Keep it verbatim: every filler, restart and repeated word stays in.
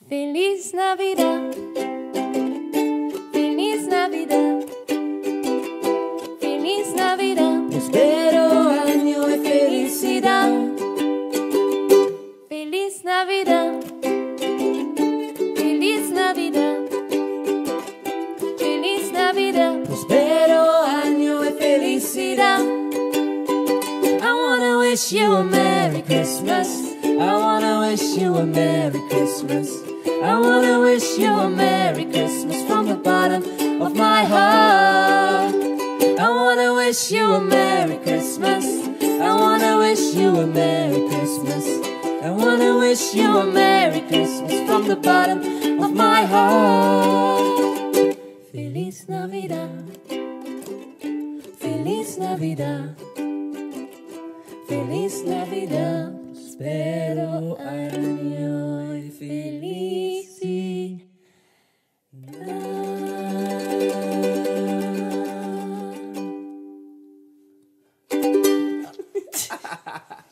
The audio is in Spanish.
Feliz Navidad, Feliz Navidad, Feliz Navidad, Prospero año de felicidad. Feliz Navidad, Feliz Navidad, Feliz Navidad, Prospero año de felicidad. I wanna wish you a Merry Christmas. I wanna wish you a Merry Christmas. I wanna wish you a Merry Christmas from the bottom of my heart. I wanna wish you a Merry Christmas. I wanna wish you a Merry Christmas. I wanna wish you a Merry Christmas from the bottom of my heart. Feliz Navidad, Feliz Navidad, Feliz Navidad, prospero año y felicidad.